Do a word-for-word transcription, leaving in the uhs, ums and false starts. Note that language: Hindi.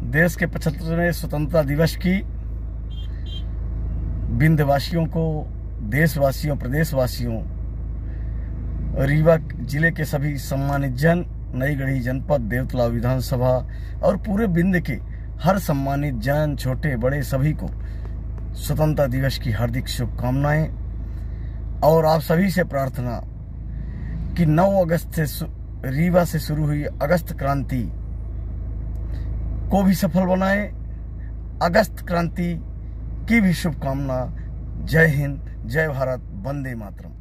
देश के पचहत्तरवें स्वतंत्रता दिवस की विंध्यवासियों को, देशवासियों, प्रदेशवासियों, रीवा जिले के सभी सम्मानित जन, नई गढ़ी जनपद, देवतला विधानसभा और पूरे विंध्य के हर सम्मानित जन, छोटे बड़े सभी को स्वतंत्रता दिवस की हार्दिक शुभकामनाएं। और आप सभी से प्रार्थना कि नौ अगस्त से रीवा से शुरू हुई अगस्त क्रांति को भी सफल बनाएं। अगस्त क्रांति की भी शुभकामना। जय हिंद, जय भारत, वंदे मातरम।